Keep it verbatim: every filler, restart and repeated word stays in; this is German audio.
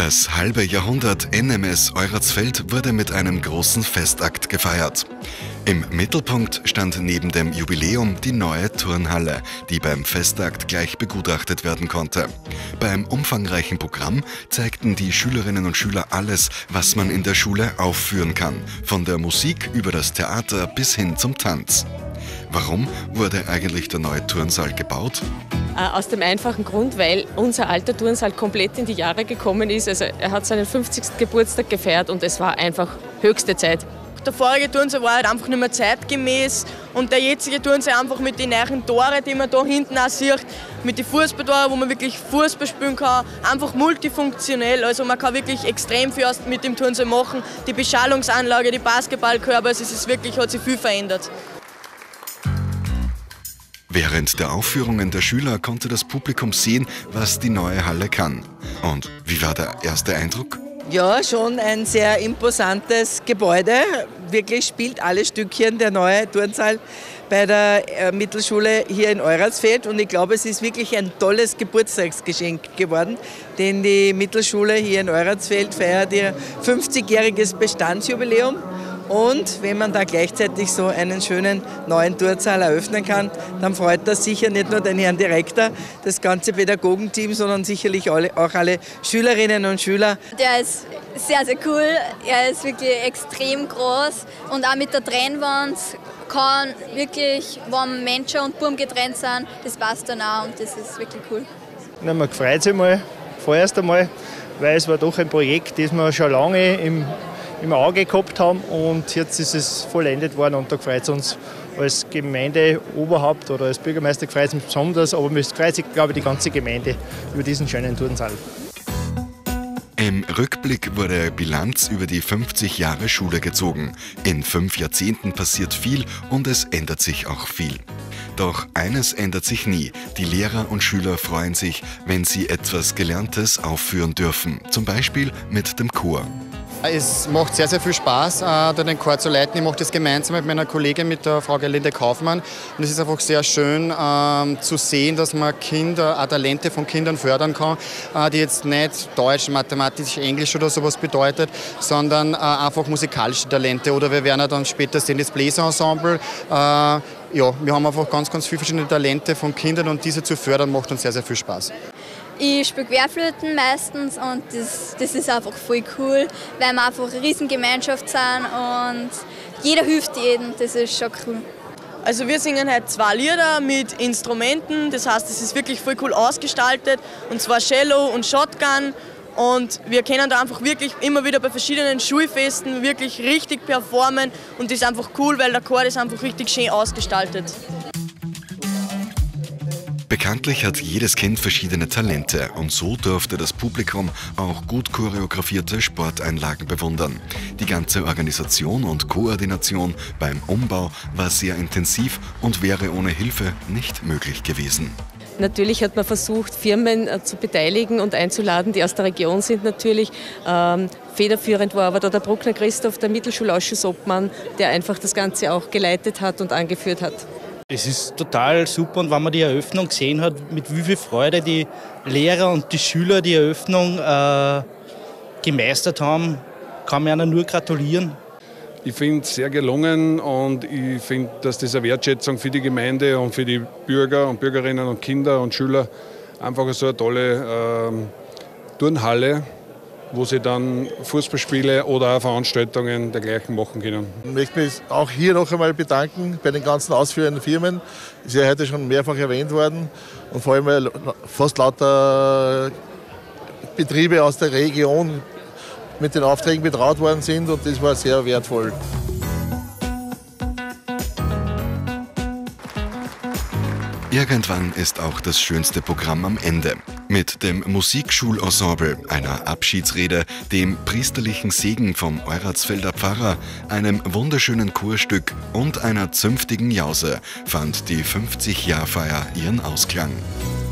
Das halbe Jahrhundert N M S Euratsfeld wurde mit einem großen Festakt gefeiert. Im Mittelpunkt stand neben dem Jubiläum die neue Turnhalle, die beim Festakt gleich begutachtet werden konnte. Beim umfangreichen Programm zeigten die Schülerinnen und Schüler alles, was man in der Schule aufführen kann, von der Musik über das Theater bis hin zum Tanz. Warum wurde eigentlich der neue Turnsaal gebaut? Aus dem einfachen Grund, weil unser alter Turnsaal komplett in die Jahre gekommen ist. Also er hat seinen fünfzigsten Geburtstag gefeiert und es war einfach höchste Zeit. Der vorige Turnsaal war halt einfach nicht mehr zeitgemäß und der jetzige Turnsaal einfach mit den neuen Toren, die man da hinten auch sieht, mit den Fußballtoren, wo man wirklich Fußball spielen kann, einfach multifunktionell. Also man kann wirklich extrem viel mit dem Turnsaal machen. Die Beschallungsanlage, die Basketballkörper, also es ist wirklich, hat sich viel verändert. Während der Aufführungen der Schüler konnte das Publikum sehen, was die neue Halle kann. Und wie war der erste Eindruck? Ja, schon ein sehr imposantes Gebäude. Wirklich spielt alle Stückchen der neue Turnsaal bei der Mittelschule hier in Euratsfeld. Und ich glaube, es ist wirklich ein tolles Geburtstagsgeschenk geworden, denn die Mittelschule hier in Euratsfeld feiert ihr fünfzigjähriges Bestandsjubiläum. Und wenn man da gleichzeitig so einen schönen neuen Turnsaal eröffnen kann, dann freut das sicher nicht nur den Herrn Direktor, das ganze Pädagogenteam, sondern sicherlich alle, auch alle Schülerinnen und Schüler. Der ist sehr, sehr cool. Er ist wirklich extrem groß und auch mit der Trennwand kann wirklich, wenn Menschen und Buben getrennt sind, das passt dann auch und das ist wirklich cool. Na, man freut sich mal, vorerst einmal, weil es war doch ein Projekt, das wir schon lange im im Auge gehabt haben und jetzt ist es vollendet worden und da freut es uns als Gemeindeoberhaupt oder als Bürgermeister freut es uns besonders, aber es freut sich, glaube ich, die ganze Gemeinde über diesen schönen Turnsaal. Im Rückblick wurde Bilanz über die fünfzig Jahre Schule gezogen. In fünf Jahrzehnten passiert viel und es ändert sich auch viel. Doch eines ändert sich nie. Die Lehrer und Schüler freuen sich, wenn sie etwas Gelerntes aufführen dürfen, zum Beispiel mit dem Chor. Es macht sehr, sehr viel Spaß, da den Chor zu leiten. Ich mache das gemeinsam mit meiner Kollegin, mit der Frau Gerlinde Kaufmann. Und es ist einfach sehr schön ähm, zu sehen, dass man Kinder, auch Talente von Kindern fördern kann, äh, die jetzt nicht Deutsch, Mathematisch, Englisch oder sowas bedeutet, sondern äh, einfach musikalische Talente. Oder wir werden dann später sehen, das Bläserensemble. Äh, ja, wir haben einfach ganz, ganz viele verschiedene Talente von Kindern und diese zu fördern macht uns sehr, sehr viel Spaß. Ich spiele Querflöten meistens und das, das ist einfach voll cool, weil wir einfach eine riesen Gemeinschaft sind und jeder hilft jedem, das ist schon cool. Also wir singen heute zwei Lieder mit Instrumenten, das heißt, es ist wirklich voll cool ausgestaltet, und zwar Cello und Shotgun. Und wir können da einfach wirklich immer wieder bei verschiedenen Schulfesten wirklich richtig performen und das ist einfach cool, weil der Chor ist einfach richtig schön ausgestaltet. Bekanntlich hat jedes Kind verschiedene Talente und so durfte das Publikum auch gut choreografierte Sporteinlagen bewundern. Die ganze Organisation und Koordination beim Umbau war sehr intensiv und wäre ohne Hilfe nicht möglich gewesen. Natürlich hat man versucht, Firmen zu beteiligen und einzuladen, die aus der Region sind natürlich. Ähm, federführend war aber da der Bruckner Christoph, der Mittelschulausschuss-Obmann, der einfach das Ganze auch geleitet hat und angeführt hat. Es ist total super und wenn man die Eröffnung gesehen hat, mit wie viel Freude die Lehrer und die Schüler die Eröffnung äh, gemeistert haben, kann man ihnen nur gratulieren. Ich finde es sehr gelungen und ich finde, dass das eine Wertschätzung für die Gemeinde und für die Bürger und Bürgerinnen und Kinder und Schüler einfach so eine tolle ähm, Turnhalle, wo sie dann Fußballspiele oder auch Veranstaltungen dergleichen machen können. Ich möchte mich auch hier noch einmal bedanken bei den ganzen ausführenden Firmen. Es ist ja heute schon mehrfach erwähnt worden und vor allem weil fast lauter Betriebe aus der Region mit den Aufträgen betraut worden sind und das war sehr wertvoll. Irgendwann ist auch das schönste Programm am Ende. Mit dem Musikschulensemble, einer Abschiedsrede, dem priesterlichen Segen vom Euratsfelder Pfarrer, einem wunderschönen Chorstück und einer zünftigen Jause fand die fünfzig-Jahr-Feier ihren Ausklang.